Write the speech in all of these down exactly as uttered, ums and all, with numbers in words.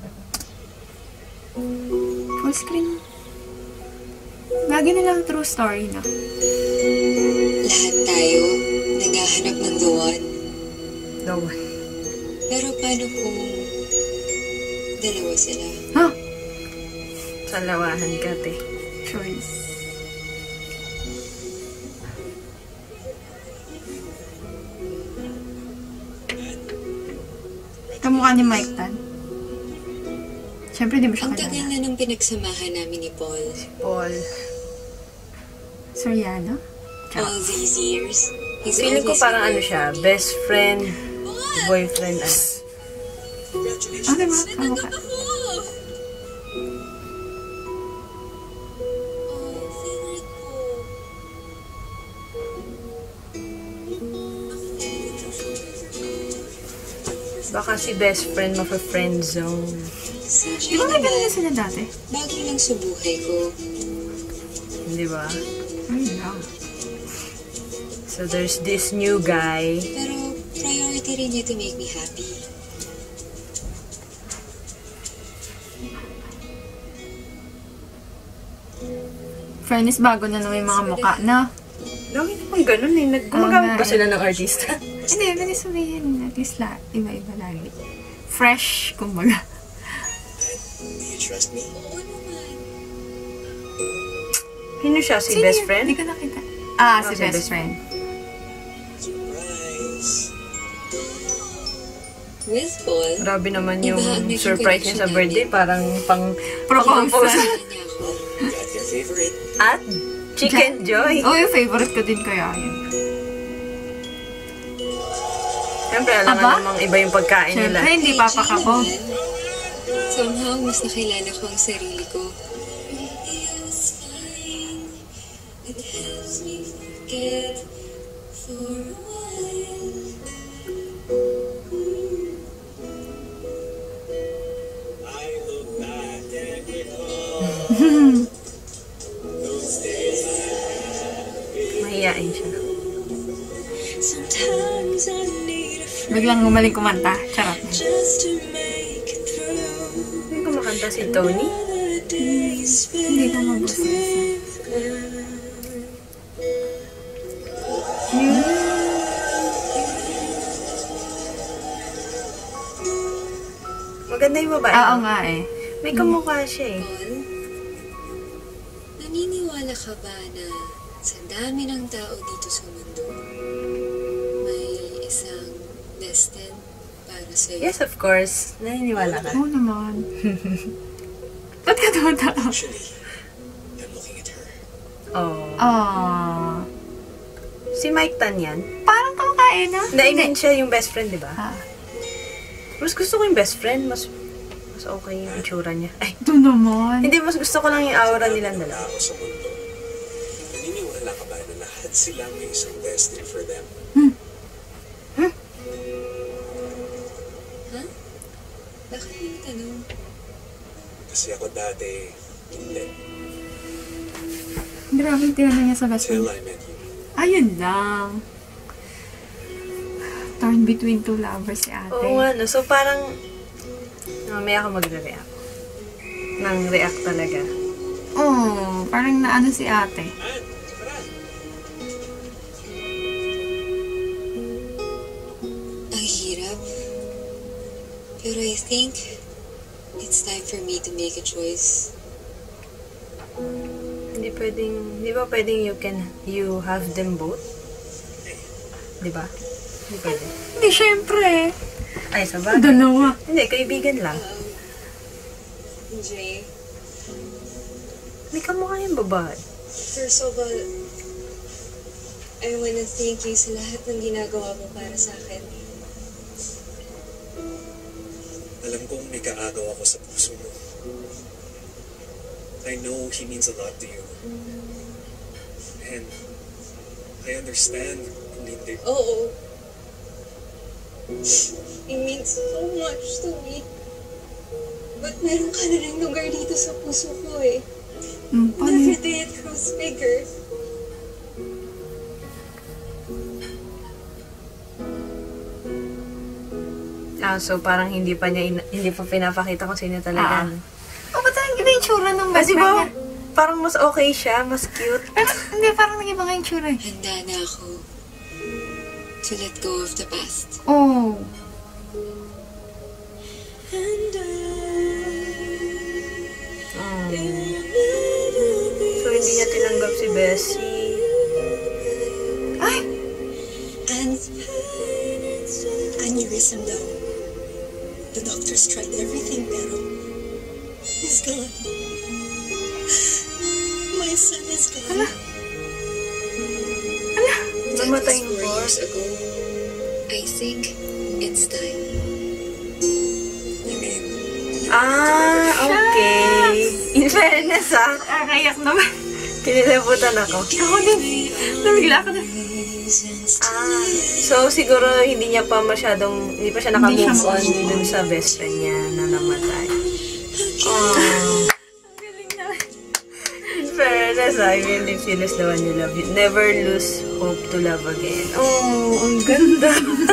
Full screen. Lagi nilang true story, no? Lahat tayo naghahanap ng the one. The one. Pero paano kung dalawa sila? Huh? Salawahan ka, te. Choice. Kamukha ni Mike Tan. Siyempre, di mo siya Ang tagal kilala. na nung pinagsamahan namin ni Paul. Paul. Soriano? All these years, he's Feeling ko always parang been ano there siya, for me. best friend, boyfriend, ano. Ah, diba? Kamukha. Oh, favorite ko. Baka si best friend mo for friend zone. Si Di ba may ganun na sila dati? bago lang sa buhay ko. Di ba? Ay, no. So there's this new guy. Pero priority rin niya to make me happy. Fairness, bago na naman yung mga mukha na. Dami naman ganun eh. Nag- Gumagamit nga ba eh. sila ng artista? Hindi, hindi sabihin. At least la, iba-iba lagi. Fresh, kumbaga. Do you trust me? Oo naman. Sino siya? Si Sino best yun? friend? Hindi ko nakita. Ah, Oh, si si best, best friend. Surprise! With Paul, Grabe naman Iba yung ang naging surprise niya sa connection birthday. namin. Parang pang Proposal. pang-proposal. kanya niya ako. Got your favorite? At Chicken Joy. Oh, yung favorite ko din kaya yun. Siyempre, alam Aba? nga namang iba yung pagkain nila. Siyempre, hindi papakabog. Somehow, mas nakilala ko ang sarili ko. It helps me forget for a while. I look back and recall those days I had. Mahiyain siya. Sometimes I need a friend Biglang gumaling kumanta. Charot. just to make it through. Hindi ko makanta si Tony. The days Hindi ko magusto. Maganda yung babae. Oo no? nga eh. May kamukha siya eh. Paul, naniniwala ka ba na sa dami ng tao dito sa mundo, may isang destined para sa'yo? Yes, of course. Naniniwala ka. Oo naman. Ba't ka tumatawa? Actually, I'm looking at her. Oh. Ah. Si Mike Tan yan. Parang kamakain na. Hindi, I mean siya yung best friend, di ba? Ah. Mas gusto ko yung best friend. Mas mas okay yung itsura niya. Ay, Ito naman. hindi, mas gusto ko lang yung aura nilang dalawa. Tao sa mundo. Naniniwala ka ba na lahat sila may isang destiny for them? Ha? Bakit mo tanong? Kasi ako dati, hindi. Grabe yung tinanong niya sa best Till friend. I met you. Ayun lang. Torn between two lovers si ate. Oo nga, no? So parang, mamaya ako magre-react. Nang react talaga. Oo, parang naano si ate. Man, Fran! Ang hirap. Pero I think it's time for me to make a choice. Hindi pwedeng, di ba pwedeng you can, you have them both? Di ba? Hindi pwede. Hindi, syempre. Ay, sa bagay. Dalawa. Hindi, kaibigan lang. Um, Jay, May kamukha yung babae. first of all, I wanna thank you sa lahat ng ginagawa mo para sa akin. Alam kong may kaagaw ako sa puso mo. I know he means a lot to you. And I understand kung hindi. Oo. It means so much to me. But meron ka na rin lugar dito sa puso ko eh. Hmm, paano Every yun? day it grows bigger. Ah, so parang hindi pa niya, ina- hindi pa pinapakita kung sino talaga. Ah. Oh, ba't ang iba yung tsura ng best Kasi friend ba, niya? parang mas okay siya, mas cute. Pero hindi, parang nag-iba nga yung tsura eh. Handa na ako to let go of the past. Oh. Mm. So, hindi niya tinanggap si Bessie. Ay! And aneurysm daw. The doctors tried everything, pero he's gone. My son is gone. Ala. That Namatay was yung four boss. years ago. I think it's time. You mean, Ah, okay. In fairness, ah. Nakayak naman. Kinilabutan ako. Ako din. Nabigla ako na. Ah, so siguro hindi niya pa masyadong, hindi pa siya Hindi siya nakamove on makamove dun sa best friend niya na namatay. Oh. In fairness, I really feel as the one you love. You never lose hope to love again. Oh, ang ganda.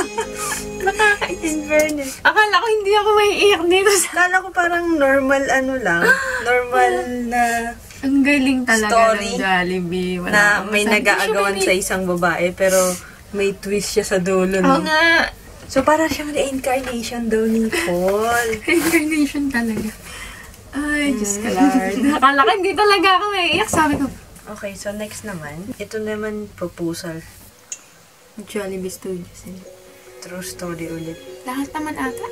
In fairness. Akala ko hindi ako maiiyak dito sa... Kala ko parang normal ano lang, normal na Ang galing talaga Story ng Jollibee. Wala na akong may masabi. nag-aagawan Siya sa may- isang babae pero may twist siya sa dulo. Oo No? nga. So parang siya may incarnation daw ni Paul. Reincarnation talaga. Ay, Diyos ka Lord. Akala ko hindi talaga ako maiiyak. Sabi ko, Okay, so next naman, ito naman proposal. Jollibee Studios. eh. True story ulit. Lahat naman ata.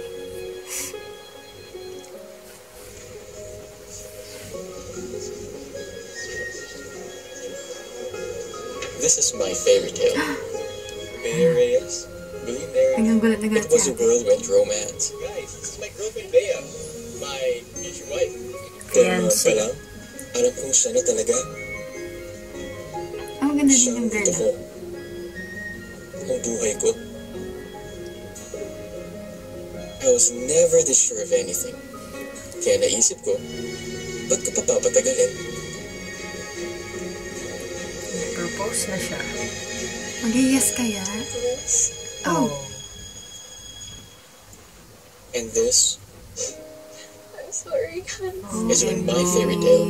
This is my fairy tale. Bea Reyes, Billy Mary. Hanggang gulat na It gulat was si a ate. whirlwind romance. Guys, this is my girlfriend Bea, my future wife. Kaya naman Fiancé. pa lang, alam kong siya na talaga. Ang ganda din Siya yung ang girl. gusto ko. Ang buhay ko. I was never this sure of anything. Kaya naisip ko, ba't ko pa papatagalin? Propose na siya. Mag-yes kaya? Oh. And this I'm sorry, Oh, is when my fairy tale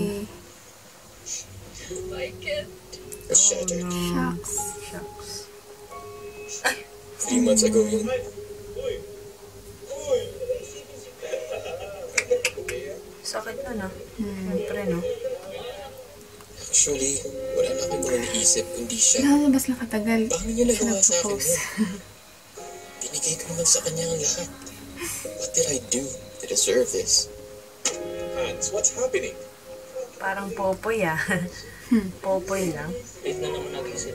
I can't. was shattered. Shucks. Shucks. Three months ago yun. Sakit na, no? Hmm. Siyempre, no? Actually, wala na akong mga naisip kundi siya. Lalabas lang katagal. Paano niya nagawa sa akin Nag-propose. yun? Binigay ko naman sa kanya ang lahat. What did I do to deserve this? Hans, what's happening? Parang popoy, ah. Popoy lang. Wait na naman nag-isip.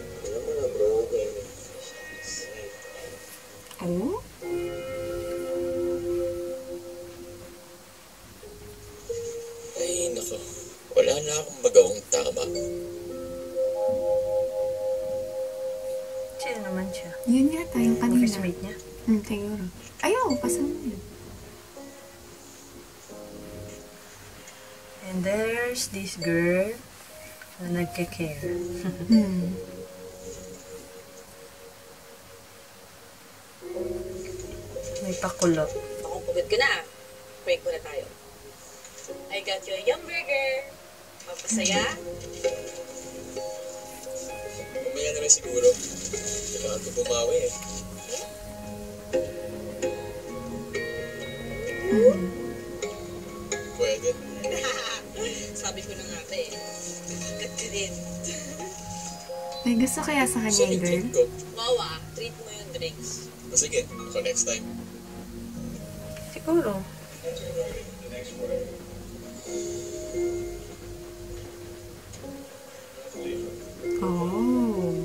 Oh? Ay, nako. Wala na akong magawang tama. Sino naman siya? Yun yata yung kanina. Office mate niya? Hmm, siguro. Ayaw, kasama yun. And there's this girl na nagke-care. Hmm. May pakulo. Ako pagod ka na. Break muna tayo. I got you a yum burger. Mapasaya? Mamaya na rin siguro. Kailangan ko bumawi eh. Pwede. Sabi ko na nga ba eh. Agad ka din. May gusto kaya sa kanya So, yung girl? i-treat ko. Wow ah, treat mo yung drinks. O sige, ako next time. Siguro. Oh.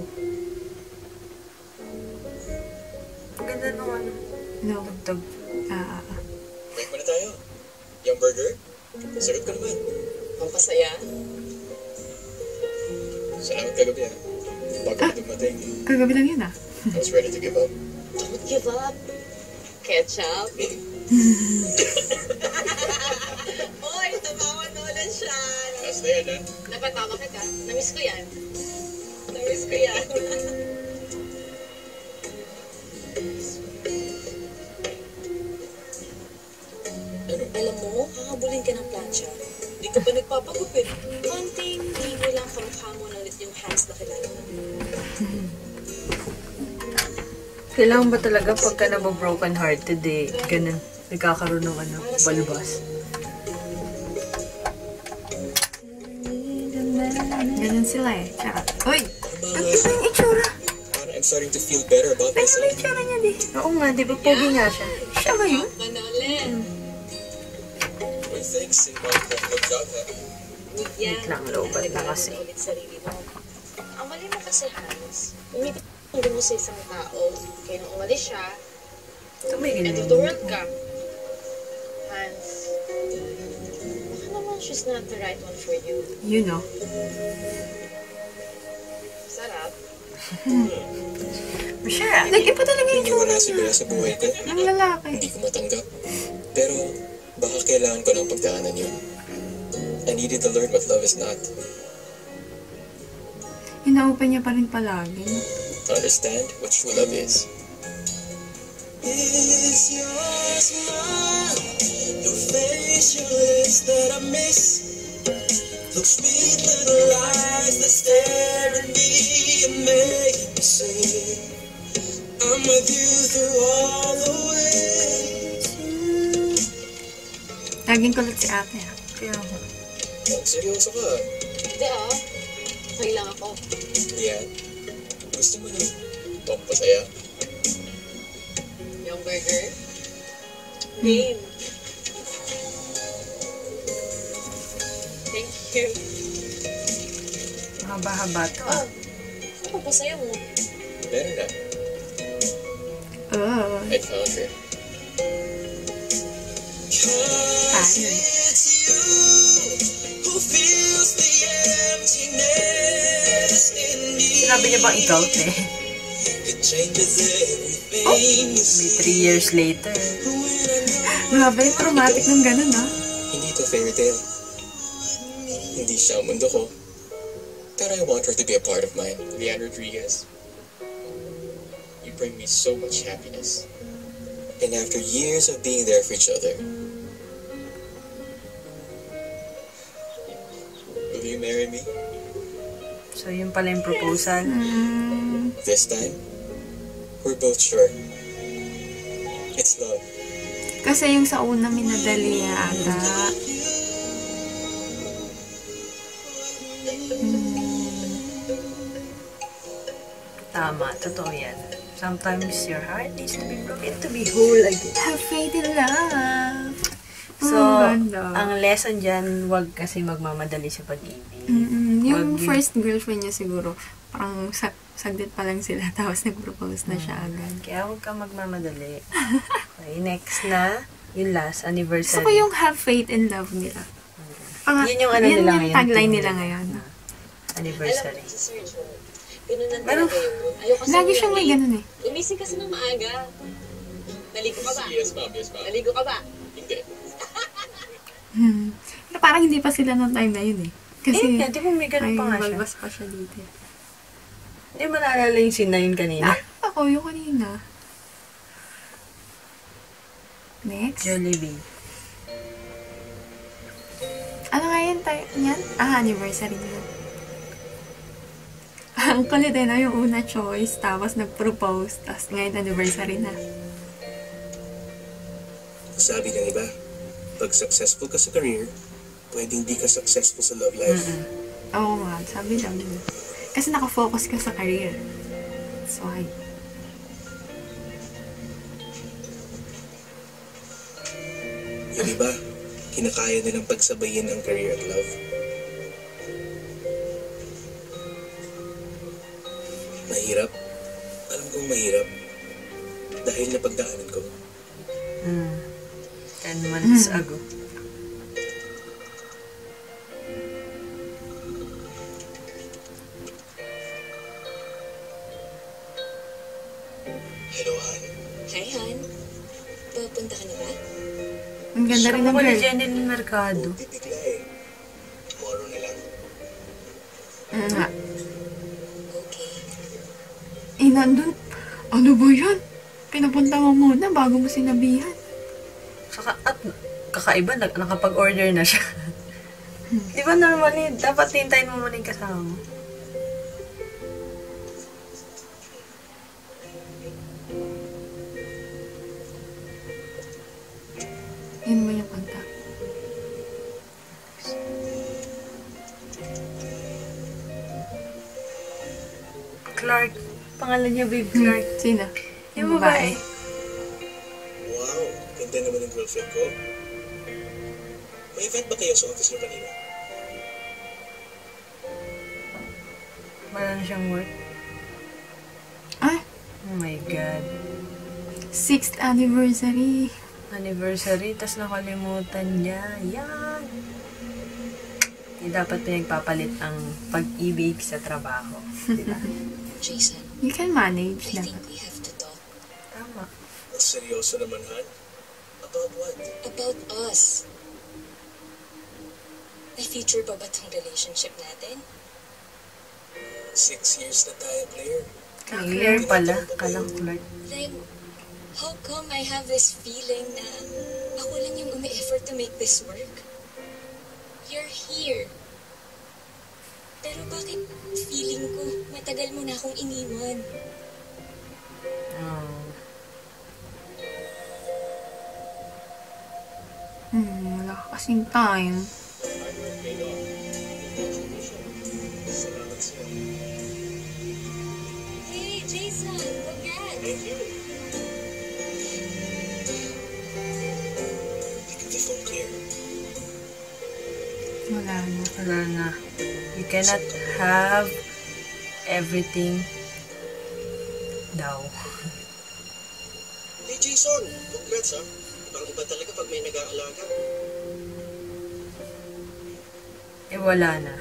Ang ganda nung ano. No. Tugtog. Ah, ah, ah. Break muna tayo. Yung burger? Sagot ko naman. Mapasaya? Salamat kagabi ah. Bago ka dumating, Kagabi lang yun ah. I was ready to give up. Don't give up. Ketchup? Oy, tabawan na ulit siya. Last na yan ah. Napatawa kita. Namiss ko yan. Namiss ko yan. siya. Hindi ka pa nagpapagupit. Konting ligo lang kamukha mo na ulit yung hands na kilala mo. Kailangan ba talaga pagka nababroken hearted eh, ganun, nagkakaroon ng ano, balbas? Ganun sila eh. Tsaka, uy! Ang iba yung itsura. Parang I'm starting to feel better about Tingnan mo myself. yung itsura niya di. Oo nga, di ba pogi nga siya? Siya ba yun? Ka na ulit. Well, thanks. Mark, good job, ha? Yan. Wait lang, lobat na kasi. Ulit sarili mo. Ang mali mo kasi, Hans, umitin mo sa isang tao, kaya nung umalis siya, Tumigil and na to the yun. world ka. Hans, baka naman she's not the right one for you. You know. Sarap. Sure ah. Nag-iba talaga yung Yung itsura wala si niya. Bella sa buhay ko, Ang lalaki. hindi ko matanggap. Pero baka kailangan ko ng pagdaanan yun. I needed to learn what love is not. Ina-open niya pa rin palagi. To understand what true love is. It's your smile, your face, your lips that I miss. Those sweet little eyes that stare at me and make me sing. I'm with you through all the ways. Laging kulit si ate ah. Kaya ako. Oh, seryoso ka. Hindi ah. Sa'yo lang ako. Yan. Gusto mo na pampasaya? Yung burger. Name. Thank you. Mahaba-haba to ah. Oh, ano pa sa'yo mo? Meron na. Oh. I found her. Tayo eh. It's you who fills the emptiness in me. Sinabi niya bang ikaw, te? It changes everything you May see. three years later. Grabe, traumatic ng ganun ah. Hindi to fairy tale. Hindi siya ang mundo ko. Pero I want her to be a part of mine. Leanne Rodriguez. You bring me so much happiness. And after years of being there for each other, will you marry me? So, yun pala yung proposal. Mm, This time, we're both sure. It's love. kasi yung sa una minadali ata. Tama, totoo yan. Sometimes your heart needs to be broken to be whole again. Have faith in love. So, Ang ganda. ang lesson dyan, wag kasi magmamadali sa pag-ibig. Mm-mm. Yung Wag yun. first girlfriend niya siguro, parang sa saglit pa lang sila, tapos nag-propose na siya agad. Kaya huwag ka magmamadali. Okay, next na, yung last, anniversary. Gusto ko yung have faith in love nila. Pang- Yun yung ano yun nila yung ngayon. tagline team nila nila. ngayon. Anniversary. Alam mo si Sir Joe, ganun lang Pero- talaga yun. Ayaw kasi Lagi siyang may ganun eh. Umising kasi ng maaga. Naligo ka ba? Yes, ma'am. Yes, ma'am. Naligo ka ba? Hindi. Hmm. Pero parang hindi pa sila noong time na yun eh. Kasi, Eh, di ba may ganun ay, pa nga siya? balbas pa siya dito. Hindi mo naalala yung scene na yun kanina? Ah, ako, yung kanina. Next. Jollibee. Ano nga yan tayo? Yan? Ah, anniversary nila. Ang kulit eh, no? Yung una choice, tapos nag-propose, tapos ngayon anniversary na. Sabi ng iba, pag successful ka sa career, pwedeng di ka successful sa love life. Oo nga, sabi lang yun. Kasi nakafocus ka sa career. That's why. Yung iba, kinakaya nilang pagsabayin ang career at love. Mahirap. Alam kong mahirap. Dahil napagdaanan ko. Hmm. Ten months ago. Hello, Han. Hi, Han. Papunta ka na ba? Ang ganda rin ng Siya girl. ni Jeneline Mercado. Bibigla eh. Tomorrow na lang. Ano nga? Okay. Eh, nandun. Ano ba yan? Pinapunta mo muna bago mo sinabihan. Saka, at kakaiba, nag- nakapag-order na siya. Di ba normally, dapat hintayin mo muna yung kasama mo. Yun mo yung kanta. Clark. Pangalan niya, babe, Clark. Sino? Yung babae. Wow, ganda naman ng girlfriend ko. May event ba kayo sa office niyo kanina? Wala na siyang work. Ah, Oh my God. sixth anniversary. Anniversary, tas nakalimutan niya. Yan. Hindi dapat pinagpapalit ang pag-ibig sa trabaho. Diba? Jason, You can manage I na. think we have to talk Tama. Ang seryoso naman, Han. About what? about us. May future pa ba tong relationship natin? Six years na tayo, Claire. Clear pala. Kalang Clark. Then, how come I have this feeling na ako lang yung umi-effort to make this work? You're here. Pero bakit feeling ko matagal mo na akong iniwan? Oh. Hmm, wala ka kasing time. Salamat sa'yo. Hey, Jason! Congrats! Thank you. Pick up the phone, Claire. Wala na. Wala na. You cannot have everything daw. Hey Jason, congrats ha. Ibang iba talaga pag may nag-aalaga. Eh, wala na.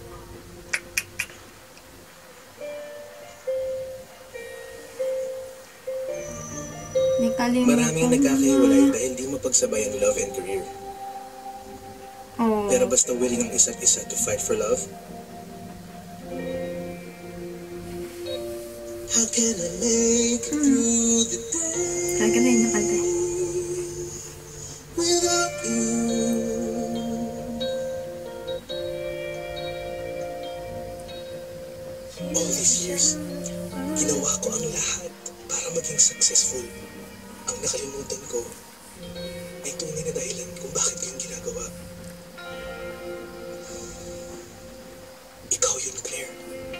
May kalimutan. Maraming nagkakahiwalay dahil di mapagsabay ang love and career. Oh. Pero basta willing ang isa't isa to fight for love. How can I make it through the day Kaya na yun nakanta. without you? All these years, ginawa ko ang lahat para maging successful. Ang nakalimutan ko ay tunay na dahilan kung bakit ko yung ginagawa. Ikaw yun, Claire.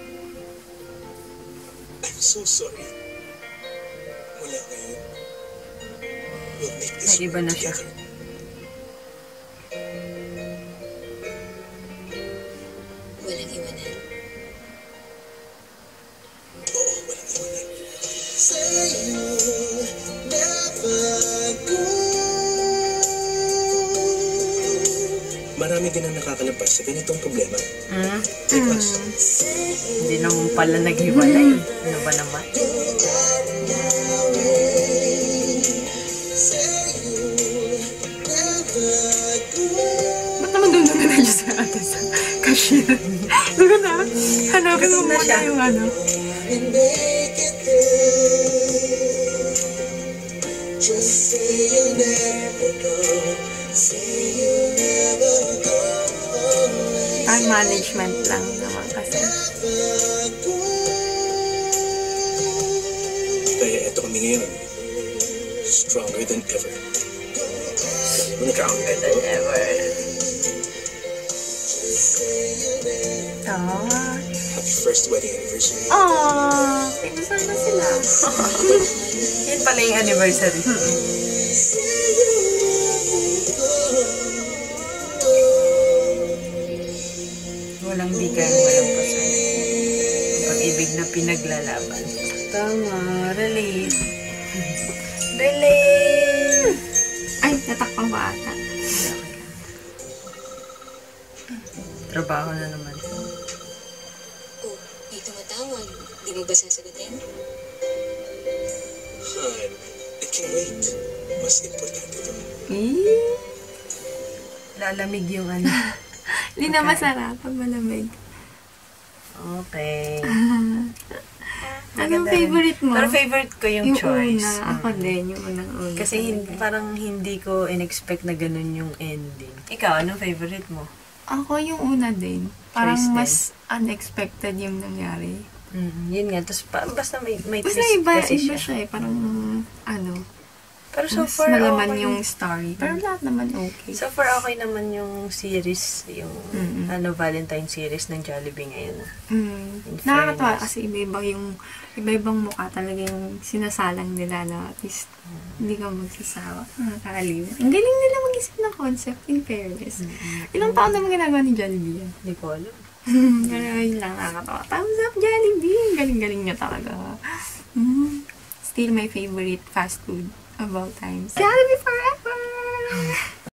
I'm so sorry. Mula ngayon, we'll make this May iba work na siya. together. Walang iwanan. Oo, walang iwanan. Say you'll never go. Marami din ang nakakalampas sa ganitong problema. Hmm? Like us. Hindi naman pala naghiwalay. Ano ba naman? Ba't naman doon na na siya sa atin sa cashier? Doon na. Hanapin mo Doon na muna siya. yung ano. And make it through. Just say you'll never go. Say you'll never go. Time management lang naman kasi. Kaya eto kami ngayon. Stronger than ever. Stronger than ever. Tawa. Happy first wedding anniversary. Aww! Pinasal na sila. Yan pala yung anniversary. Walang di kayang walang pasan. Ang pag-ibig na pinaglalaban. Tama. Relate. Relate! Ay, natakpang ba ata? Trabaho na naman. Oh, may tumatawag. Di mo ba sasagutin? Han, I can wait. Mas importante to. Eh? Lalamig yung ano. Hindi na masarap pag malamig. Okay. Anong Maganda rin. favorite mo? Pero favorite ko yung, Yung choice. una. Ako Mm. din, yung unang-una. Kasi hindi, parang hindi ko in-expect na ganun yung ending. Ikaw, anong favorite mo? Ako yung una din. Parang Choice din. mas unexpected yung nangyari. Mm, yun nga. Tapos pa, basta may, may Basta twist iba, kasi iba siya. siya eh. Parang, ano, Pero so mas far, malaman okay. yung story. Pero lahat naman okay. So far, okay naman yung series, yung Mm-mm. ano Valentine series ng Jollibee ngayon. Mm. In Nakakatawa fairness. kasi iba-iba yung iba-ibang mukha talaga yung sinasalang nila na at least hindi ka magsasawa. Nakakaliw. Ang galing nila mag-isip ng concept in fairness. Ilang taon naman ginagawa ni Jollibee yan? Hindi ko alam. Pero yun lang nakakatawa. Thumbs up Jollibee! Galing-galing niya talaga. Mm. Still my favorite fast food of all times. Jollibee forever!